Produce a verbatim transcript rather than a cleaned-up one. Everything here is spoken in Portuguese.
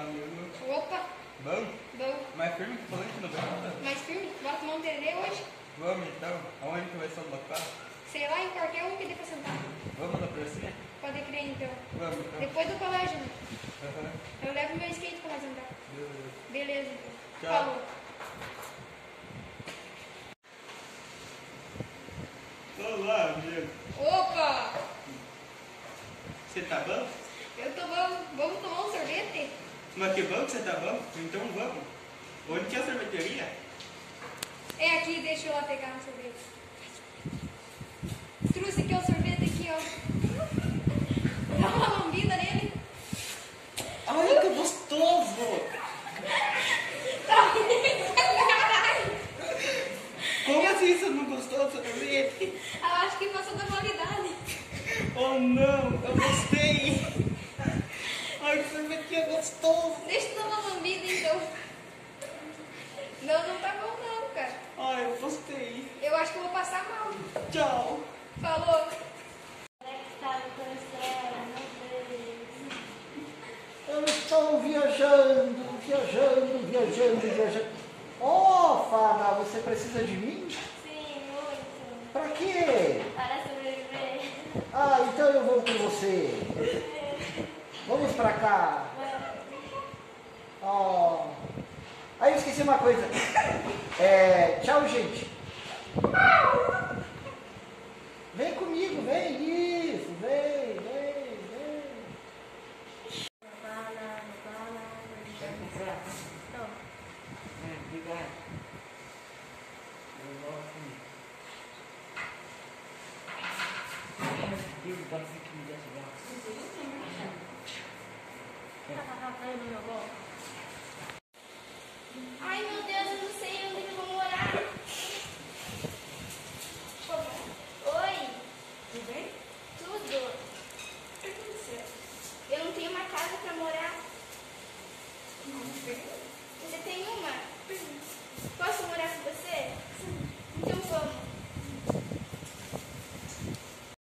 amigo. Opa! Vamos? Vamos. Mais firme que falante no braço? Mais firme? Bora tomar um tererê hoje? Vamos então. Aonde que vai ser o local? Sei lá, em qualquer um que dê pra sentar. Vamos na pracinha? Pode crer então. Vamos então. Depois do colégio, né? Aham. Eu levo meu skate pra nós andar. Beleza. Beleza, então. Tchau. Falou. Olá, amigo. Opa! Você tá bom? Eu tô bom. Vamos tomar um sorvete? Mas que bom que você tá bom. Então vamos. Onde que é a sorveteria? É aqui, deixa eu lá pegar um sorvete. Trouxe aqui o sorvete aqui, ó. Dá uma lambida nele. Ai, que gostoso! Tá ruim pra caralho. Como assim você não gostou do sorvete? Eu acho que passou da validade. Oh não, eu gostei! Ai, que sorvete é gostoso! Deixa eu dar uma lambida então. Não, não tá bom não, cara. Ai, eu gostei! Eu acho que eu vou passar mal. Tchau! Falou. Eu estou viajando, viajando, viajando, viajando. Oh, Fana, você precisa de mim? Sim, muito. Pra quê? Para sobreviver. Ah, então eu vou com você. Vamos pra cá. Oh. Aí eu esqueci uma coisa. É, tchau, gente. Vem comigo, vem. Isso, vem, vem, vem. Não. Obrigado. Ai, meu bom. Ai, meu Deus, eu não sei onde eu vou morar. Oi. Tudo bem? Tudo. O que aconteceu? Eu não tenho uma casa pra morar. Não tem. Você tem uma? Posso